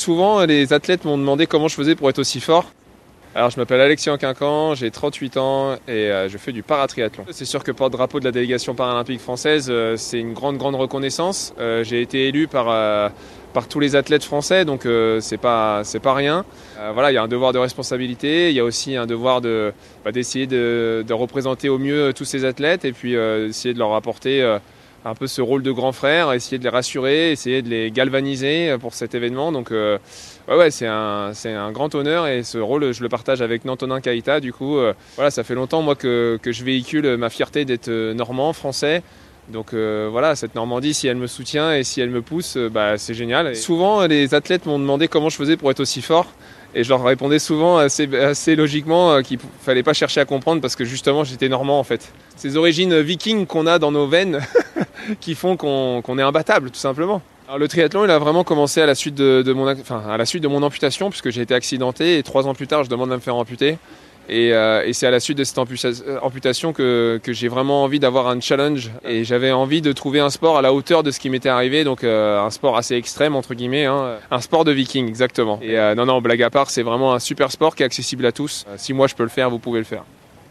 Souvent, les athlètes m'ont demandé comment je faisais pour être aussi fort. Alors, je m'appelle Alexis Anquincan, j'ai 38 ans et je fais du paratriathlon. C'est sûr que porte-drapeau de la délégation paralympique française, c'est une grande reconnaissance. J'ai été élu par tous les athlètes français, donc c'est pas rien. Voilà, il y a un devoir de responsabilité, il y a aussi un devoir d'essayer de représenter au mieux tous ces athlètes et puis essayer de leur apporter un peu ce rôle de grand frère, essayer de les rassurer, essayer de les galvaniser pour cet événement. Donc c'est un grand honneur et ce rôle je le partage avec Nantonin Keita. Du coup voilà, ça fait longtemps moi que je véhicule ma fierté d'être normand, français. Donc voilà, cette Normandie, si elle me soutient et si elle me pousse, c'est génial. Et souvent les athlètes m'ont demandé comment je faisais pour être aussi fort. Et je leur répondais souvent assez logiquement qu'il ne fallait pas chercher à comprendre parce que justement j'étais normand en fait. Ces origines vikings qu'on a dans nos veines qui font qu'on est imbattable tout simplement. Alors, le triathlon il a vraiment commencé à la suite de mon amputation puisque j'ai été accidenté et 3 ans plus tard je demande à me faire amputer. Et c'est à la suite de cette amputation que j'ai vraiment envie d'avoir un challenge. Et j'avais envie de trouver un sport à la hauteur de ce qui m'était arrivé. Donc un sport assez extrême, entre guillemets. Un sport de viking, exactement. Et non, blague à part, c'est vraiment un super sport qui est accessible à tous. Si moi je peux le faire, vous pouvez le faire.